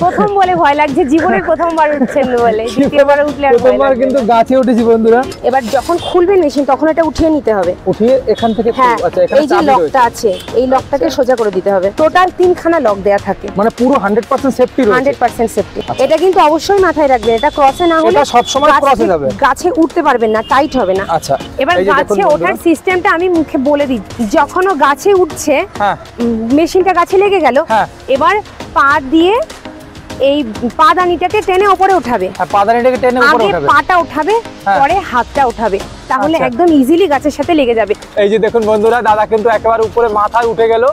প্রথম বলে ভয় লাগছে, জীবনের প্রথমবার উঠছেন বলে, দ্বিতীয়বার উঠলে আর প্রথমবার কিন্তু গাছে উঠেছি বন্ধুরা। এবার যখন খুলবেন মেশিন তখন এটা উঠিয়ে নিতে হবে, উঠিয়ে এখান থেকে। আচ্ছা, এখানে এই যে লকটা আছে এই লকটাকে সোজা করে দিতে হবে। টোটাল 3খানা লক দেয়া থাকে, মানে পুরো 100% সেফটি রয়েছে। 100% সেফটি। এটা কিন্তু অবশ্যই মাথায় রাখবেন, এটা ক্রসে না হলে এটা সব সময় ক্রসে যাবে, গাছে উঠতে পারবেন না, টাইট হবে না। আচ্ছা, এবার গাছে ওঠার সিস্টেমটা আমি মুখে বলে দিই। যখন ও গাছে উঠছে, মেশিনটা গাছে লেগে গেল, এবার পা দিয়ে এই পাদানিটাকে টেনে উপরে উঠাবে। পাদানিটাকে টেনে উপরে উঠাবে, পাটা উঠাবে, পরে হাতটা উঠাবে, তাহলে একদম ইজিলি গাছের সাথে লেগে যাবে। এই যে দেখুন বন্ধুরা, দাদা কিন্তু একেবারে উপরে মাথায় উঠে গেল।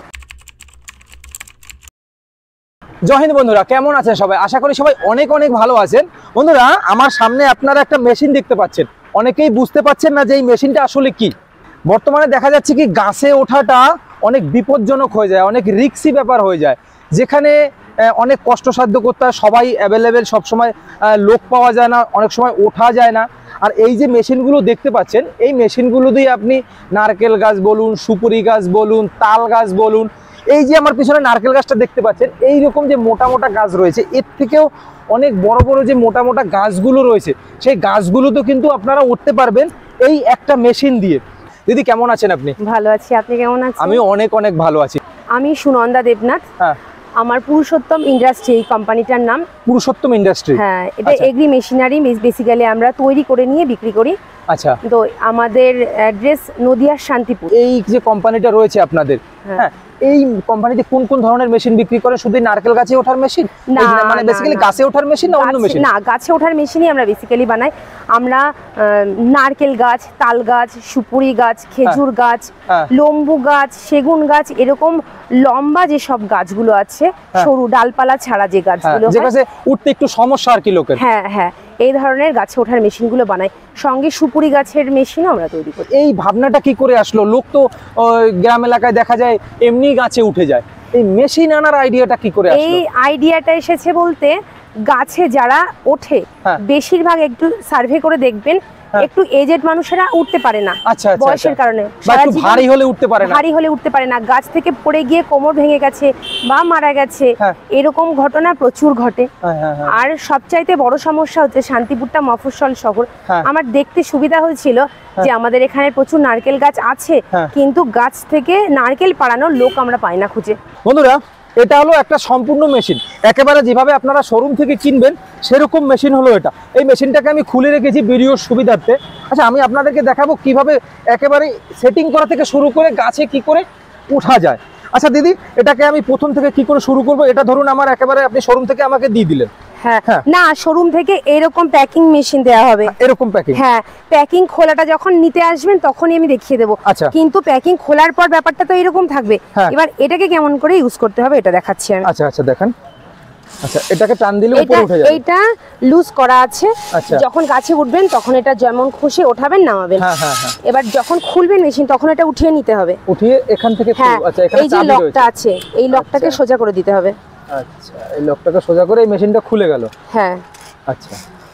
জয় হিন্দ বন্ধুরা, কেমন আছেন সবাই? আশা করি সবাই অনেক অনেক ভালো আছেন। বন্ধুরা, আমার সামনে আপনারা একটা মেশিন দেখতে পাচ্ছেন। অনেকেই বুঝতে পারছেন না যে এই মেশিনটা আসলে কি। বর্তমানে দেখা যাচ্ছে কি গাছে ওঠাটা অনেক বিপজ্জনক হয়ে যায়, অনেক রিস্কি ব্যাপার হয়ে যায়, যেখানে অনেক কষ্টসাধ্য করতে হয়। সবাই অ্যাভেলেবেল, সবসময় লোক পাওয়া যায় না, অনেক সময় ওঠা যায় না। আর এই যে মেশিনগুলো দেখতে পাচ্ছেন, এই মেশিনগুলো দিয়ে আপনি নারকেল গাছ বলুন, সুপুরি গাছ বলুন, তাল গাছ বলুন, এই যে আমার পিছনে নারকেল গাছটা দেখতে পাচ্ছেন, এই রকম যে মোটা মোটা গাছ রয়েছে, এর থেকেও অনেক বড় বড় যে মোটা মোটা গাছগুলো রয়েছে, সেই গাছগুলোতেও কিন্তু আপনারা উঠতে পারবেন এই একটা মেশিন দিয়ে। দিদি কেমন আছেন আপনি? ভালো আছি, আপনি কেমন আছেন? আমি অনেক অনেক ভালো আছি। আমি সুনন্দা দেবনাথ। আমার পুরুষোত্তম ইন্ডাস্ট্রি এই কোম্পানিটার নাম। পুরুষোত্তম ইন্ডাস্ট্রি, হ্যাঁ, এটা এগ্রি মেশিনারি বেসিক্যালি আমরা তৈরি করে নিয়ে বিক্রি করি। আচ্ছা, তো আমাদের অ্যাড্রেস নদিয়ার শান্তিপুর। এই যে কোম্পানিটা রয়েছে আপনাদের, হ্যাঁ, এই কোম্পানিতে কোন কোন ধরনের মেশিন বিক্রি করে? শুধু নারকেল গাছে ওঠার মেশিন, মানে বেসিক্যালি গাছে ওঠার মেশিন না অন্য মেশিন? না, গাছে ওঠার মেশিনই আমরা বেসিক্যালি বানাই। আমরা নারকেল গাছ, তাল গাছ, সুপুরি গাছ, খেজুর গাছ, লম্বু গাছ, সেগুন গাছ, এরকম লম্বা যে সব গাছগুলো আছে, সরু ডালপালা ছাড়া যে গাছগুলো, যে গাছে উঠতে একটু সমস্যা আর কি লোকের, হ্যাঁ হ্যাঁ, এই ধরনের গাছে ওঠার মেশিনগুলো বানাই। সঙ্গে সুপুরি গাছের মেশিনও আমরা তৈরি করি। এই ভাবনাটা কি করে আসলো? লোক তো গ্রাম এলাকায় দেখা যায় এমনি গাছে উঠে যায়, এই মেশিন আনার আইডিয়াটা কি করে আসলো? এই আইডিয়াটা এসেছে বলতে, গাছে যারা ওঠে বেশিরভাগ একটু সার্ভে করে দেখবেন, একটু এজেড মানুষেরা উঠতে পারে না বয়সের কারণে, ভারী হলে উঠতে পারে না, গাছ থেকে পড়ে গিয়ে কোমর ভেঙে গেছে বা মারা গেছে, এরকম ঘটনা প্রচুর ঘটে। আর সবচাইতে বড় সমস্যা হচ্ছে শান্তিপুরটা মফস্বল শহর। আমার দেখতে সুবিধা হয়েছিল যে আমাদের এখানে প্রচুর নারকেল গাছ আছে, কিন্তু গাছ থেকে নারকেল পাড়ানোর লোক আমরা পাই না খুঁজে। বন্ধুরা, এটা হলো একটা সম্পূর্ণ মেশিন, একেবারে যেভাবে আপনারা শোরুম থেকে কিনবেন সেরকম মেশিন হলো এটা। এই মেশিনটাকে আমি খুলে রেখেছি ভিডিওর সুবিধার্থে। আচ্ছা, আমি আপনাদেরকে দেখাবো কিভাবে একেবারে সেটিং করা থেকে শুরু করে গাছে কি করে উঠা যায়। আচ্ছা দিদি, এটাকে আমি প্রথম থেকে কি করে শুরু করব? এটা ধরুন আমার একেবারে আপনি শোরুম থেকে আমাকে দিয়ে দিলেন। হ্যাঁ, না, শোরুম থেকে এরকম প্যাকিং মেশিন দেওয়া হবে, এরকম প্যাকিং। হ্যাঁ, প্যাকিং খোলাটা যখন নিতে আসবেন তখনই আমি দেখিয়ে দেবো। কিন্তু প্যাকিং খোলার পর ব্যাপারটা তো এরকম থাকবে। এবার এটাকে কেমন করে ইউজ করতে হবে এটা দেখাচ্ছি আমি। আচ্ছা আচ্ছা, দেখেন। আচ্ছা, এটাকে টান দিলে উপরে উঠে যাবে। এইটা লুজ করা আছে, যখন গাছে উঠবেন তখন এটা যেমন খুশি ওঠাবেন নামাবেন। এবার যখন খুলবেন মেশিন তখন এটা উঠিয়ে নিতে হবে, উঠিয়ে এখান থেকে। আচ্ছা, এই যে লকটা আছে এই লকটাকে সোজা করে দিতে হবে। আচ্ছা, এই লকটাকে সোজা করে এই মেশিনটা খুলে গেল। হ্যাঁ, আচ্ছা,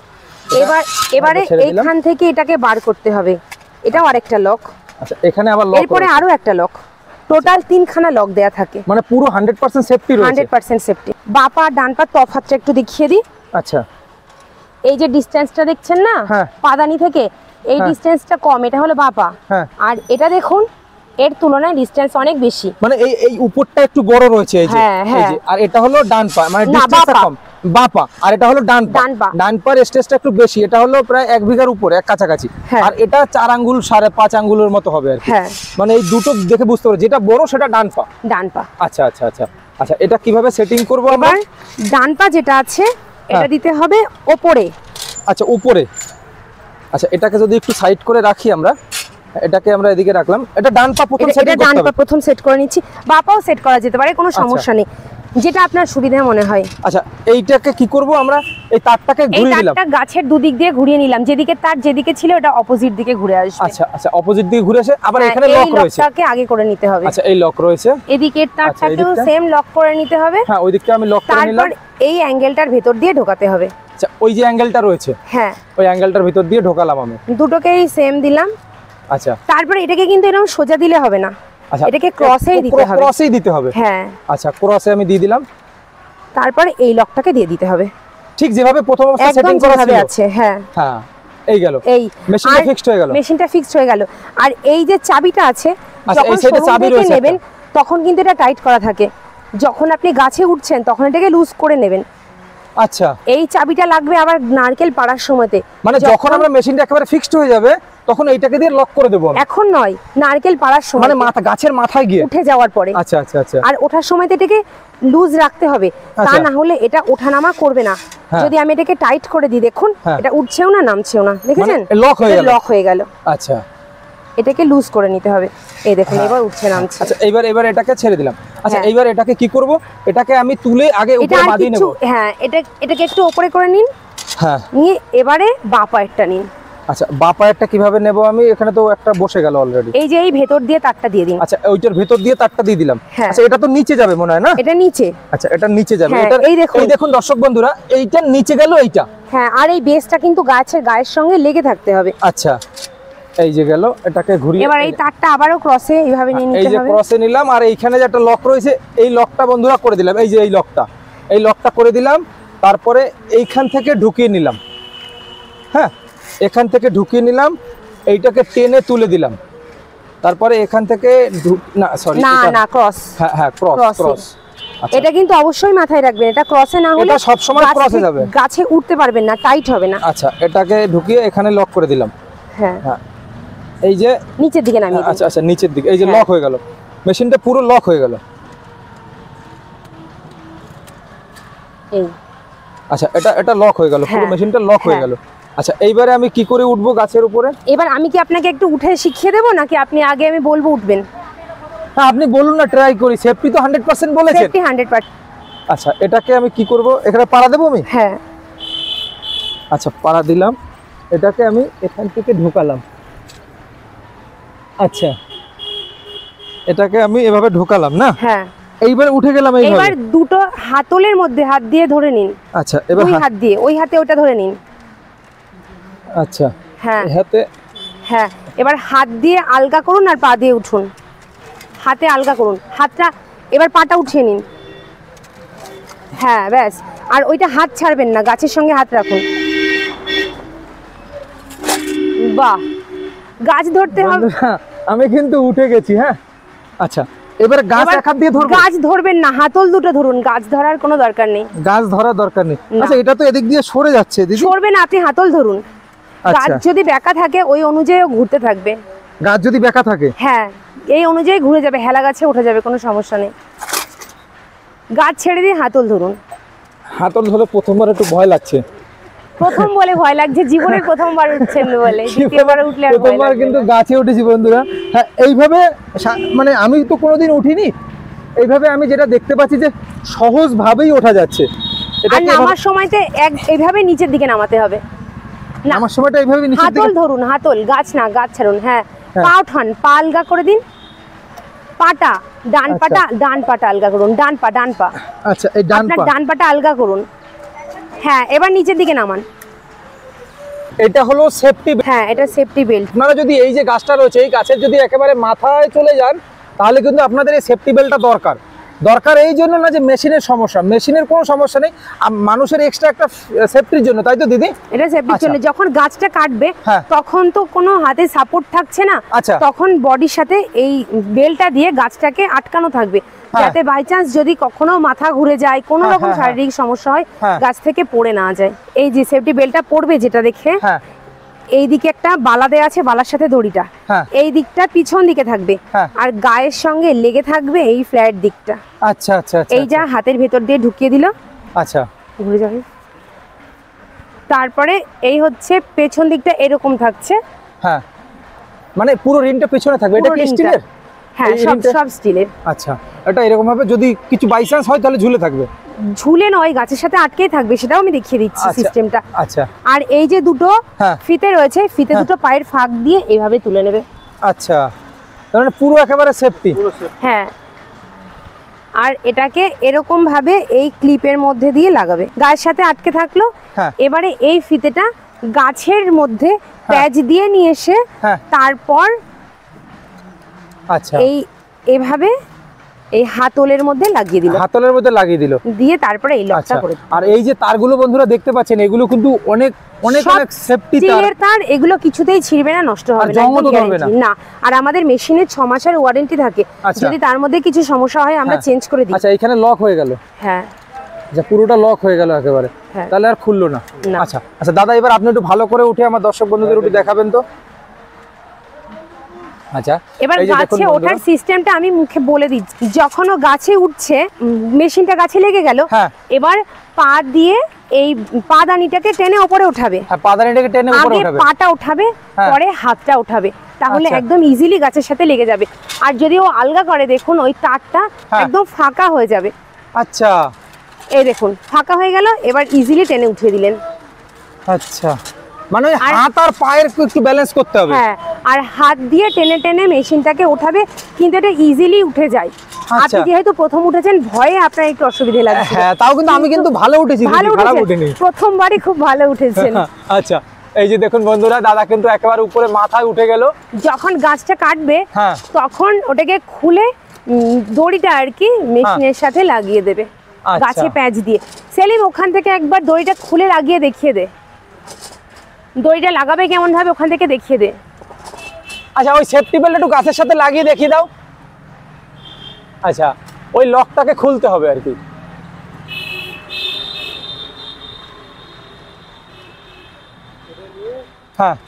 এবারে এইখান থেকে এটাকে বার করতে হবে। এটাও আরেকটা লক। আচ্ছা, এখানে আবার লক, এরপরে আরো একটা লক। টোটাল 3খানা লক দেয়া থাকে, মানে পুরো 100% সেফটি রয়েছে। 100% সেফটি। বাপা ডান পা তফাৎটা একটু দেখিয়ে দিই। আচ্ছা, এই যে ডিসটেন্সটা দেখছেন না পাদানি থেকে, এই ডিসটেন্সটা কম, এটা হলো বাপা। আর এটা দেখুন এর তুলনায় ডিসটেন্স অনেক বেশি, মানে এই উপরটা একটু বড় রয়েছে এই যে, আর এটা হলো ডান পা, মানে ডিসটেন্সটা কম বাপা, আর এটা হলো ডান পা। ডান পার স্টেজটা একটু বেশি, এটা হলো প্রায় 1 বিঘার উপরে, এক কাছাকাছি। আর এটা 4 আঙ্গুল 5.5 আঙ্গুলের মতো হবে আর কি। মানে এই দুটো দেখে বুঝতে পারো, যেটা বড় সেটা ডান পা। আচ্ছা আচ্ছা আচ্ছা আচ্ছা, এটা কিভাবে সেটিং করব আমরা? এবার ডান পা যেটা আছে এটা দিতে হবে উপরে। আচ্ছা, উপরে। আচ্ছা, এটাকে যদি একটু সাইড করে রাখি আমরা, এটাকে আমরা এদিকে রাখলাম। এটা ডান পা প্রথম সেট করতে হবে। ডান পা প্রথম সেট করে নিচ্ছি, বাপাও সেট করা যেতে পারে, কোনো সমস্যা নেই, যেটা আপনার সুবিধা মনে হয়। আচ্ছা, এইটাকে কি করব আমরা? এই তারটাকে ঘুরিয়ে দিলাম, এই তারটা গাছের দুদিক দিয়ে ঘুরিয়ে নিলাম, যেদিকে তার যেদিকে ছিল এটা অপোজিট দিকে ঘুরে আসবে। আচ্ছা আচ্ছা, অপোজিট দিকে ঘুরে আসে। আবার এখানে লক রয়েছে, এই লকটাকে আগে করে নিতে হবে। আচ্ছা, এই লক রয়েছে, এদিকের তারটাকেও সেম লক করে নিতে হবে। হ্যাঁ, ওই দিকটা আমি লক করে নিলাম। তারপর এই অ্যাঙ্গেলটার ভেতর দিয়ে ঢোকাতে হবে। আচ্ছা, ওই যে অ্যাঙ্গেলটা রয়েছে, হ্যাঁ, ওই অ্যাঙ্গেলটার ভিতর দিয়ে ঢোকালাম আমি। দুটোকেই সেম দিলাম। আচ্ছা, তারপরে এটাকে কিন্তু এরকম সোজা দিলে হবে না, এটাকে ক্রসেই দিতে হবে। ক্রসেই দিতে হবে, হ্যাঁ। আচ্ছা, ক্রসে আমি দিয়ে দিলাম। তারপরে এই লকটাকে দিয়ে দিতে হবে ঠিক যেভাবে প্রথম অবস্থায় সেটিং করা ছিল আছে। হ্যাঁ হ্যাঁ, এই গেল, এই মেশিনটা ফিক্সড হয়ে গেল, মেশিনটা ফিক্সড হয়ে গেল। আর এই যে চাবিটা আছে, আচ্ছা এই যখন সাইডে চাবি রয়েছে নেবেন তখন কিন্তু এটা টাইট করা থাকে, যখন আপনি গাছে উঠছেন তখন এটাকে লুজ করে নেবেন। আচ্ছা, এই চাবিটা লাগবে আবার নারকেল পাড়ার সময়তে, মানে যখন আমরা মেশিনটা একেবারে ফিক্সড হয়ে যাবে তখন এইটাকে দিয়ে লক করে দেব। এখন নয়, নারকেল পাড়ার সময়, মানে মাথা গাছের মাথায় গিয়ে উঠে যাওয়ার পরে। আচ্ছা আচ্ছা আচ্ছা। আর ওঠার সময় এটাকে লুজ রাখতে হবে, তা না হলে এটা ওঠানামা করবে না। যদি আমি এটাকে টাইট করে দিই, দেখুন এটা উঠছেও না নামছেও না, দেখেছেন লক হয়ে গেল, লক হয়ে গেল। আচ্ছা, এটাকে লুজ করে নিতে হবে। এই দেখুন এবার উঠছে নামছে। আচ্ছা এবার এটাকে ছেড়ে দিলাম। আচ্ছা এইবার এটাকে কি করব? এটাকে আমি তুলে আগে উপরে বাঁধিয়ে নেব। হ্যাঁ, এটাকে একটু উপরে করে নিন। হ্যাঁ, নিয়ে এবারে বাঁ পায়েরটা নিন। আচ্ছা বাঁ পায়েরটা কিভাবে নেব আমি? এখানে তো একটা বসে গেল অলরেডি। এই যে এই ভেতর দিয়ে তারটা দিয়ে দিন। আচ্ছা ওইটার ভেতর দিয়ে তারটা দিয়ে দিলাম। আচ্ছা এটা তো নিচে যাবে মনে হয় না? এটা নিচে। আচ্ছা এটা নিচে যাবে। এটা এই দেখুন দর্শক বন্ধুরা, এইটা নিচে গেল এইটা। হ্যাঁ, আর এই বেসটা কিন্তু গাছের গায়ের সঙ্গে লেগে থাকতে হবে। আচ্ছা এই যে গেল, এটাকে ঘুরিয়ে এবার এই তারটা আবারও ক্রসে এইভাবে নিয়ে নিতে হবে। এই যে ক্রসে নিলাম, আর এইখানে যে একটা লক রয়েছে এই লকটা বন্ধুরা করে দিলাম। এই যে এই লকটা করে দিলাম। তারপরে এইখান থেকে ঢুকিয়ে নিলাম। হ্যাঁ, এখান থেকে ঢুকিয়ে নিলাম, এইটাকে টেনে তুলে দিলাম। তারপরে এখান থেকে না সরি না ক্রস। হ্যাঁ হ্যাঁ ক্রস। এটা কিন্তু অবশ্যই মাথায় রাখবেন, এটা ক্রসে না হলে এটা সব সময় ক্রসে যাবে, গাছে উঠতে পারবেন না, টাইট হবে না। আচ্ছা এটাকে ঢুকিয়ে এখানে লক করে দিলাম। হ্যাঁ হ্যাঁ, এই যে নিচের দিকে নামিয়ে দিন। আচ্ছা আচ্ছা নিচের দিকে, এই যে লক হয়ে গেল, মেশিনটা পুরো লক হয়ে গেল। এই আচ্ছা এটা লক হয়ে গেল, পুরো মেশিনটা লক হয়ে গেল। আচ্ছা এইবারে আমি কি করে উঠবো গাছের উপরে? এবার আমি কি আপনাকে একটু উঠে শিখিয়ে দেব, নাকি আপনি আগে আমি বলবো উঠবেন? হ্যাঁ আপনি বলুন না, ট্রাই করি। সেফটি তো 100% বলেছেন। সেফটি 100%। আচ্ছা এটাকে আমি কি করব? এখানে পাড়া দেবো আমি? হ্যাঁ আচ্ছা পাড়া দিলাম, এটাকে আমি এখান থেকে ঢোকালাম। আচ্ছা এটাকে আমি এভাবে ঢোকালাম না? হ্যাঁ, এইবার উঠে গেলাম এইভাবে। এবার দুটো হাতলের মধ্যে হাত দিয়ে ধরে নিন। আচ্ছা এবার হাত দিয়ে ওই হাতে ওটা ধরে নিন। আচ্ছা হ্যাঁ হাতে, হ্যাঁ এবার হাত দিয়ে আলগা করুন আর পা দিয়ে উঠুন। হাতে আলগা করুন হাতটা, এবার পাটা উঠিয়ে নিন। হ্যাঁ ব্যাস, আর ওইটা হাত ছাড়বেন না, গাছের সঙ্গে হাত রাখুন। বাহ, গাছ ধরতে হবে। আমি কিন্তু উঠে গেছি। হ্যাঁ আচ্ছা এবার গাছ এক হাত দিয়ে ধরব? গাছ ধরবেন না, হাতল দুটো ধরুন, গাছ ধরার কোনো দরকার নেই। গাছ ধরার দরকার নেই। আচ্ছা এটা তো এদিক দিয়ে সরে যাচ্ছে দিদি। সরবে না, আপনি হাতল ধরুন। গাছ যদি বেঁকা থাকে ওই অনুযায়ী ঘুরতে থাকবে। গাছ যদি বেঁকা থাকে? হ্যাঁ এই অনুযায়ী ঘুরে যাবে, হেলা গাছে উঠে যাবে, কোনো সমস্যা নেই। গাছ ছেড়ে দিয়ে হাতল ধরুন। হাতল ধরে প্রথমবার একটু ভয় লাগছে। প্রথম বলে ভয় লাগছে, জীবনের প্রথমবার উঠছেন বলে, দ্বিতীয়বার উঠলে আর ভয় প্রথমবার লাগবে কিন্তু গাছে উঠেছি বন্ধুরা। হ্যাঁ এইভাবে মানে আমি তো কোনোদিন উঠিনি, এইভাবে আমি যেটা দেখতে পাচ্ছি যে সহজ ভাবেই ওঠা যাচ্ছে। আর নামার সময়তে এইভাবে নিচের দিকে নামাতে হবে। নামার সময়টা এইভাবে নিচের দিকে হাতল ধরুন, হাতল, গাছ না, গাছ ছাড়ুন। হ্যাঁ পা উঠান, পা আলগা করে দিন। পাটা ডান পাটা আলগা করুন, ডান পা। আচ্ছা এই ডান পাটা আলগা করুন। হ্যাঁ এবার নিচের দিকে নামান। এটা হলো সেফটি। হ্যাঁ এটা সেফটি বেল্ট। আপনারা যদি এই যে গাছটা রয়েছে এই গাছের যদি একেবারে মাথায় চলে যান তাহলে কিন্তু আপনাদের এই সেফটি বেল্টটা দরকার। এই জন্য না যে মেশিনের সমস্যা, মেশিনের কোনো সমস্যা নেই, মানুষের এক্সট্রা একটা সেফটির জন্য, তাই তো দিদি? এটা সেফটির জন্য। যখন গাছটা কাটবে তখন তো কোনো হাতে সাপোর্ট থাকছে না, তখন বডির সাথে এই বেল্টটা দিয়ে গাছটাকে আটকানো থাকবে, যাতে বাই চান্স যদি কখনো মাথা ঘুরে যায়, কোনো রকম শারীরিক সমস্যা হয়, গাছ থেকে পড়ে না যায়। এই যে সেফটি বেল্টটা পড়বে যেটা দেখে, এই দিকে একটা বালা দেয়া আছে, বালার সাথে দড়িটা এই দিকটা পিছন দিকে থাকবে, আর গায়ের সঙ্গে লেগে থাকবে এই ফ্ল্যাট দিকটা। আচ্ছা আচ্ছা এই যা হাতের ভেতর দিয়ে ঢুকিয়ে দিল। আচ্ছা ঘুরে যাবে। তারপরে এই হচ্ছে পেছন দিকটা এরকম থাকছে। হ্যাঁ মানে পুরো রিংটা পেছনে থাকবে। এটা কি স্টিলের? হ্যাঁ সব স্টিলের। আচ্ছা এটা এরকম ভাবে যদি কিছু বাই চান্স হয় তাহলে ঝুলে থাকবে? ঝুলে নয়, গাছের সাথে আটকেই থাকবে, সেটাও আমি দেখিয়ে দিচ্ছি সিস্টেমটা। আচ্ছা আর এই যে দুটো ফিতে রয়েছে, ফিতে দুটো পায়ের ফাঁক দিয়ে এইভাবে তুলে নেবে। আচ্ছা তার মানে পুরো একেবারে সেফটি। হ্যাঁ আর এটাকে এরকম ভাবে এই ক্লিপের মধ্যে দিয়ে লাগাবে, গায়ের সাথে আটকে থাকলো। এবারে এই ফিতেটা গাছের মধ্যে প্যাচ দিয়ে নিয়ে এসে তারপর আচ্ছা এই এভাবে এই হাতলের মধ্যে লাগিয়ে দিল, হাতলের মধ্যে লাগিয়ে দিল, দিয়ে তারপরে এই লকটা করে। আর এই যে তারগুলো বন্ধুরা দেখতে পাচ্ছেন, এগুলো কিন্তু অনেক অনেক অনেক সেফটি তার, এগুলো কিছুতেই ছিড়বে না, নষ্ট হবে না। আর আমাদের মেশিনের 6 মাসের ওয়ারেন্টি থাকে, যদি তার মধ্যে কিছু সমস্যা হয় আমরা চেঞ্জ করে দিই। আচ্ছা, এখানে লক হয়ে গেল। হ্যাঁ, আচ্ছা, পুরোটা লক হয়ে গেল একেবারে, তাহলে আর খুললো না। আচ্ছা আচ্ছা দাদা, এবার আপনি একটু ভালো করে উঠে আমার দর্শক বন্ধুদের একটু দেখাবেন তো। আচ্ছা, এবার গাছে ওঠার সিস্টেমটা আমি মুখে বলে দিচ্ছি। যখন ও গাছে উঠছে, মেশিনটা গাছে লেগে গেল, এবার পা দিয়ে এই পাদানিটাকে টেনে উপরে উঠাবে। হ্যাঁ, পাদানিটাকে টেনে উপরে উঠাবে, পাটা উঠাবে, পরে হাতটা উঠাবে, তাহলে একদম ইজিলি গাছের সাথে লেগে যাবে। আর যদি ও আলগা করে, দেখুন ওই তারটা একদম ফাঁকা হয়ে যাবে। আচ্ছা, এই দেখুন ফাঁকা হয়ে গেল, এবার ইজিলি টেনে উঠিয়ে দিলেন। আচ্ছা, মানে হাত আর পায়ের একটু ব্যালেন্স করতে হবে। হ্যাঁ, আর হাত দিয়ে টেনে টেনে মেশিনটাকে ওঠাবে, কিন্তু এটা ইজিলি উঠে যায়। আপনি যেহেতু প্রথম উঠেছেন, ভয়ে আপনার একটু অসুবিধা লাগছে। হ্যাঁ, তাও কিন্তু আমি কিন্তু ভালো উঠেছি, খারাপ উঠিনি, প্রথমবারই খুব ভালো উঠেছেন। আচ্ছা, এই যে দেখুন বন্ধুরা, দাদা কিন্তু একেবারে উপরে মাথায় উঠে গেল। যখন গাছটা কাটবে তখন ওটাকে খুলে দড়িটা আর কি মেশিনের সাথে লাগিয়ে দেবে, গাছে প্যাঁচ দিয়ে। সেলিম, ওখান থেকে একবার দড়িটা খুলে লাগিয়ে দেখিয়ে দে, দড়িটা লাগাবে কেমন ভাবে ওখান থেকে দেখিয়ে দে। আচ্ছা, ওই সেফটি বেল্ট একটু গাছের সাথে লাগিয়ে দেখিয়ে দাও। আচ্ছা, ওই লকটাকে খুলতে হবে আর কি। হ্যাঁ,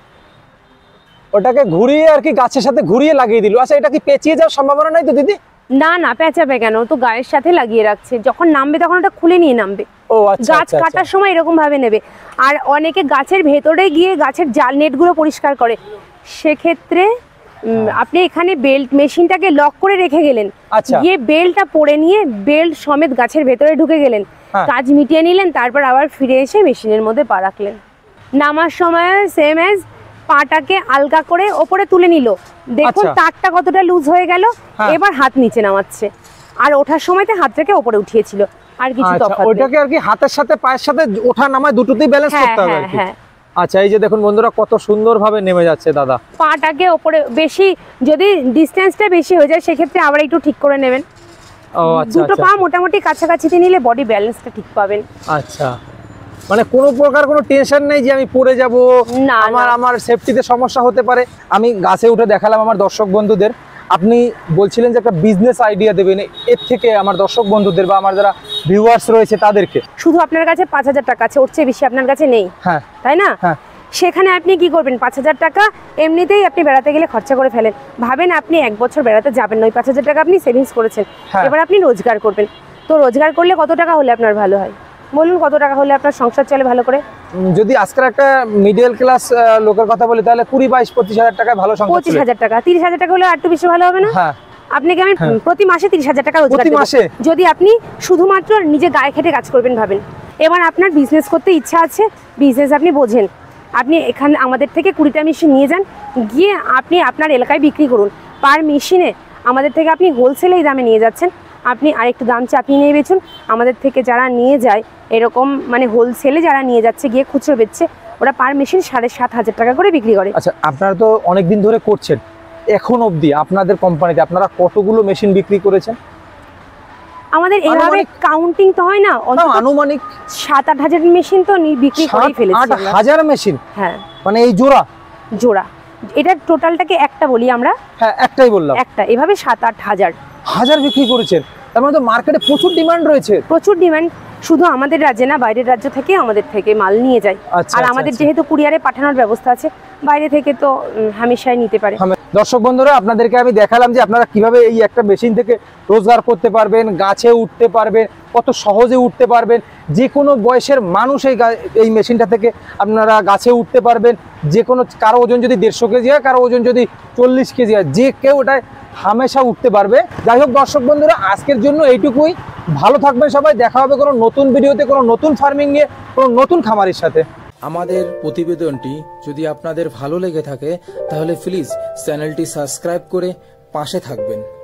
ওটাকে ঘুরিয়ে আর কি গাছের সাথে ঘুরিয়ে লাগিয়ে দিল। আচ্ছা, এটা কি পেঁচিয়ে যাওয়ার সম্ভাবনা নাই তো দিদি? না না, পেঁচাবে কেন, তো গায়ের সাথে লাগিয়ে রাখছে, যখন নামবে তখন ওটা খুলে নিয়ে নামবে। ও আচ্ছা, গাছ কাটার সময় এরকম ভাবে নেবে। আর অনেকে গাছের ভেতরে গিয়ে গাছের জাল নেটগুলো পরিষ্কার করে, সেক্ষেত্রে আপনি এখানে বেল্ট মেশিনটাকে লক করে রেখে গেলেন, গিয়ে বেল্টটা পরে নিয়ে বেল্ট সমেত গাছের ভেতরে ঢুকে গেলেন, কাজ মিটিয়ে নিলেন, তারপর আবার ফিরে এসে মেশিনের মধ্যে পা রাখলেন। নামার সময় সেম এজ পাটাকে আলগা করে ওপরে তুলে নিল, দেখুন তারটা কতটা লুজ হয়ে গেল, এবার হাত নিচে নামাচ্ছে। আর ওঠার সময়তে হাতটাকে ওপরে উঠিয়েছিল, আর কিছু তফাৎ নেই। ওটাকে আর কি হাতের সাথে পায়ের সাথে ওঠা নামায় দুটোতেই ব্যালেন্স করতে হবে আর কি। আচ্ছা, এই যে দেখুন বন্ধুরা, কত সুন্দরভাবে নেমে যাচ্ছে দাদা। পাটাকে ওপরে বেশি, যদি ডিসটেন্সটা বেশি হয়ে যায় সেক্ষেত্রে আবার একটু ঠিক করে নেবেন। ও আচ্ছা, দুটো পা মোটামুটি কাছাকাছিতে নিলে বডি ব্যালেন্সটা ঠিক পাবেন। আচ্ছা, মানে কোনো প্রকার কোনো টেনশন নেই যে আমি পড়ে যাব, আমার সেফটিতে সমস্যা হতে পারে। আমি গাছে উঠে দেখালাম আমার দর্শক বন্ধুদের। আপনি বলছিলেন যে একটা বিজনেস আইডিয়া দেবেন, এর থেকে আমার দর্শক বন্ধুদের বা আমার যারা ভিউয়ার্স রয়েছে তাদেরকে। শুধু আপনার কাছে 5000 টাকা আছে, ওর চেয়ে বেশি আপনার কাছে নেই, তাই না? সেখানে আপনি কি করবেন, 5000 টাকা এমনিতেই আপনি বেড়াতে গেলে খরচা করে ফেলেন। ভাবেন আপনি 1 বছর বেড়াতে যাবেন না, ওই 5000 টাকা আপনি সেভিংস করেছেন, এবার আপনি রোজগার করবেন। তো রোজগার করলে কত টাকা হলে আপনার ভালো হয় বলুন? কত টাকা হলে আপনার সংসার চলে ভালো করে? যদি আজকের একটা মিডল ক্লাস লোকের কথা বলি, তাহলে 20-22-25 টাকায় ভালো সংসার। 25,000 টাকা, 30,000 টাকা হলে আর একটু বেশি ভালো হবে না? আপনাকে আমি প্রতি মাসে 30,000 টাকা রোজগার করব, যদি আপনি শুধুমাত্র নিজে গায়ে খেটে কাজ করবেন। ভাবেন, এবার আপনার বিজনেস করতে ইচ্ছা আছে, বিজনেস আপনি বোঝেন, আপনি এখানে আমাদের থেকে 20টা মেশিন নিয়ে যান, গিয়ে আপনি আপনার এলাকায় বিক্রি করুন। পার মেশিনে আমাদের থেকে আপনি হোলসেল এই দামে নিয়ে যাচ্ছেন, আপনি আরেকটু দাম চাপিয়ে নিয়ে বেচুন। আমাদের থেকে যারা নিয়ে যায় এরকম, মানে হোলসেলে যারা নিয়ে যাচ্ছে গিয়ে খুচরো বেচছে, ওরা পার মেশিন 7,500 টাকা করে বিক্রি করে। আচ্ছা, আপনারা তো অনেকদিন ধরে করছেন, এখন অবধি আপনাদের কোম্পানিতে আপনারা কতগুলো মেশিন বিক্রি করেছেন? আমাদের এভাবে কাউন্টিং তো হয় না, আনুমানিক 7-8 হাজার মেশিন তো বিক্রি করে ফেলেছি। 8,000 মেশিন? হ্যাঁ, মানে এই জোড়া জোড়া, এটা টোটালটাকে একটা বলি আমরা। হ্যাঁ, একটাই বললাম, একটা। এভাবে 7-8 হাজার বিক্রি করেছেন, তার মানে তো মার্কেটে প্রচুর ডিমান্ড রয়েছে। প্রচুর ডিমান্ড, শুধু আমাদের রাজ্যে না, বাইরের রাজ্য থেকে আমাদের থেকে মাল নিয়ে যায়। আর আমাদের যেহেতু কুরিয়ারে পাঠানোর ব্যবস্থা আছে, বাইরে থেকে তো হামেশাই নিতে পারে। দর্শক বন্ধুরা, আপনাদেরকে আমি দেখালাম যে আপনারা কিভাবে এই একটা মেশিন থেকে রোজগার করতে পারবেন, গাছে উঠতে পারবেন, কত সহজে উঠতে পারবেন। যে কোনো বয়সের মানুষ এই মেশিনটা থেকে আপনারা গাছে উঠতে পারবেন। যে কোনো, কারো ওজন যদি 150 কেজি হয়, কারো ওজন যদি 40 কেজি হয়, যে কেউ ওটায় হামেশা উঠতে পারবে। যাই হোক দর্শক বন্ধুরা, আজকের জন্য এইটুকুই। ভালো থাকবেন সবাই, দেখা হবে কোনো নতুন ভিডিওতে, কোনো নতুন ফার্মিং নিয়ে, কোনো নতুন খামারের সাথে। আমাদের প্রতিবেদনটি যদি আপনাদের ভালো লেগে থাকে, তাহলে প্লিজ চ্যানেলটি সাবস্ক্রাইব করে পাশে থাকবেন।